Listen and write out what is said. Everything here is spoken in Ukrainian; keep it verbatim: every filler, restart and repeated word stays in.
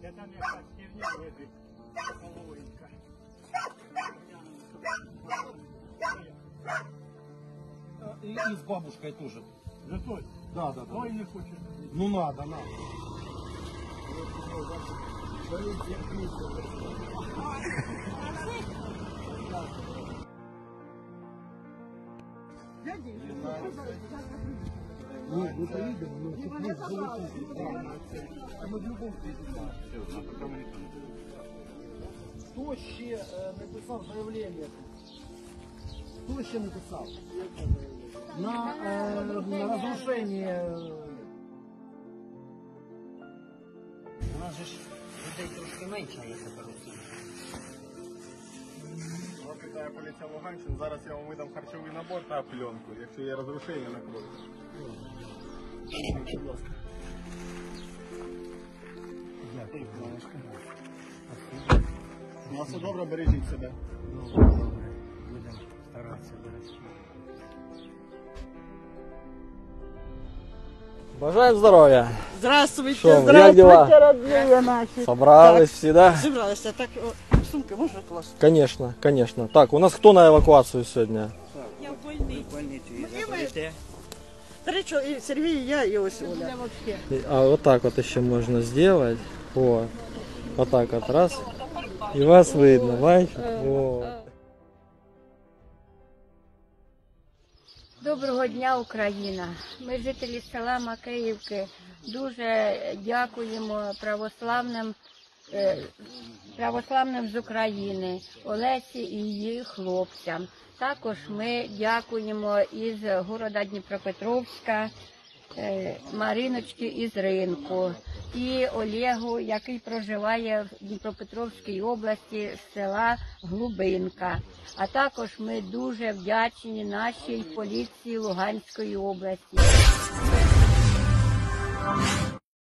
Это не херня лежит, половинка. И, и с бабушкой тоже. Да той? Да, да, да. Той не хочет. Ну надо, надо. Ну, вы поедем, но тут нет а мы в любом случае. Хто ще е, написав заявлення? Хто ще написав? На, е, на розрушення. У нас же ж людей трошки менше, якщо по-русски. Вас вітає поліція Луганщини. Зараз я вам видам харчовий набор та пленку, якщо є розрушення на крові. Будь ласка. Дякую, бабушка. У вас все добре, бережіть себе. Добре, добре. Будемо старатися берегти. Бажаем здоровья. Здравствуйте, Шо, як здравствуйте, дела? родные наши. Собрались все, да? Собралась, а так, о, сумка можно класть? Конечно, конечно. Так, у нас кто на эвакуацию сегодня? Я в больнице. Три человека, Сергей, и я, и ось Оля. И- А вот так вот еще можно сделать. Вот. Вот так вот раз. И вас видно, бачите? Вот. Доброго дня, Україна! Ми, жителі села Макеївки, дуже дякуємо православним, е, православним з України, Олесі і її хлопцям. Також ми дякуємо із города Дніпропетровська, е, Мариночки із ринку і Олегу, який проживає в Дніпропетровській області з села Глубинка. А також ми дуже вдячні нашій поліції Луганської області.